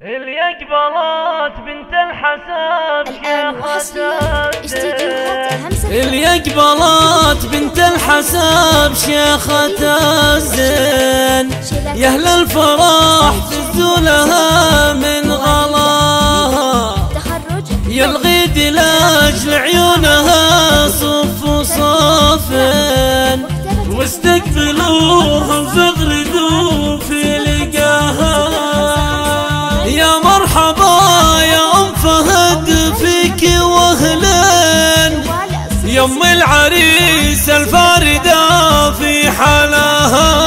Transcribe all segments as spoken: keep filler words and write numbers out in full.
اللي قبلت بنت الحساب شيخة اللي قبلت بنت الحساب شيخة الزين يا اهل الفرح تزولها من غلاها يا الغيد لاجل عيونها صف وصفين واستقبلوها وزغردوا في لقاها يا مرحبا يا ام فهد فيك واهلين يا ام العريس الفاردة في حالها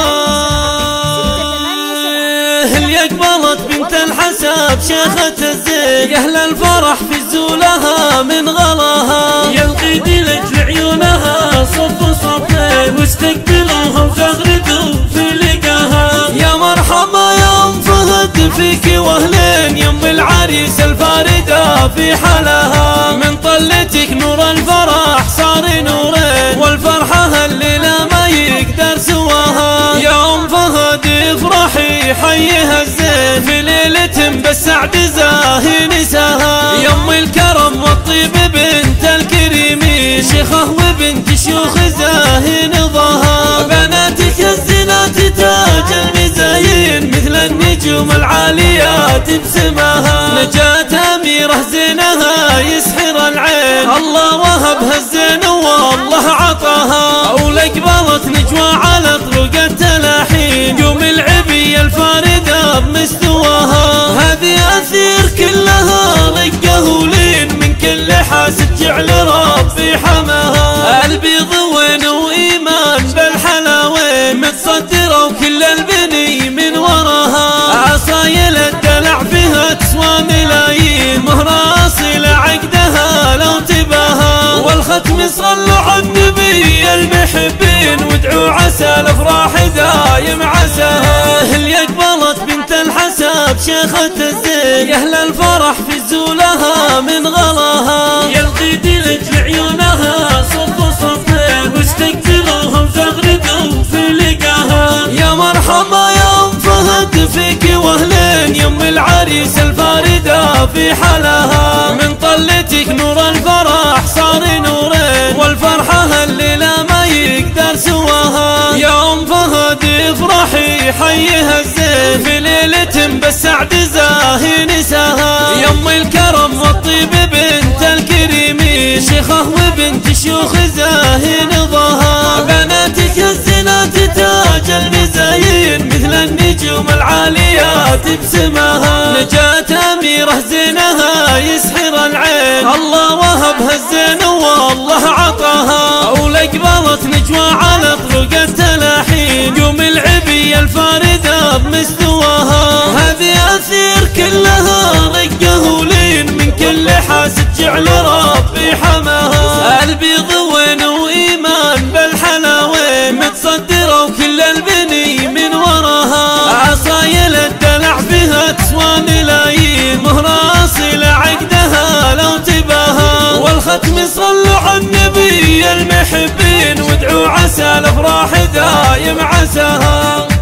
اللي قبلت بنت الحساب شيخة الزين يا اهل الفرح في زولها من غلاها يا القيد لجل عيونها صف صفين واستقبلوها وزغردوا في لقاها يا مرحبا يا ام فهد فيك واهلين يا ام العريس الفاردة في حالها من طلتك نور الفرح صار نورين والفرحة الليلة ما يقدر سواها يا ام فهد افرحي حيها الزين في ليلة بالسعد زاهي نساها يا ام الكرم والطيب بنت الكريمين شيخة وبنت شيوخ زاهي نضاها بناتك الزينات تاج المزايين مثل النجوم العاليات بسماها نجاة أميرة زينها يسحر العين الله وهبها الزين والله عطاها ولقبلت نجوى على طرق التلاحين يوم العبي الفاردة بمستواها هذه أثير كلها رقة ولين من كل حاسد جعل ربي حماها البيض وين وإيمان بالحلاوين متصدرة وكل البني من وراها عصايل الدلع فيها تسوى ملايين مهر أصيل عقدها لو تباها والختم صلوا على النبي المحبين وادعوا عسى الافراح دايم عساها اللي قبلت بنت الحساب شيخة الزين يا اهل الفرح في زولها من غلاها يا القيد لجل عيونها صف صفين واستقبلوها وزغردوا في لقاها يا مرحبا يا ام فهد فيك واهلين يا ام العريس الفاردة في حالها من طلتك نور الفرح صار نورين والفرحة الليلة ما يقدر سواها يا ام فهد افرحي حيها الزين في ليلة بالسعد زاهي نساها يا ام الكرم والطيب بنت الكريمين شيخة وبنت شيوخ زاهي نضاها بناتك الزينات تاج المزايين مثل النجوم العاليات بسماها نجاة أميرة زينها يسحر العين الله وهبها الزين والله عطاها ولقبلت نجوى على طرق التلاحين يوم العبي الفاردة بمستواها هذه أثير كلها رقة ولين من كل حاسد جعل ربي حماها البيض وين وإيمان بالحلاوين متصدرة وكل البني من وراها عصايل الدلع فيها تسوى ملايين مهر أصيل عقدها لو تباها والختم صلوا على النبي المحبين وادعوا عسى الافراح دايم عساها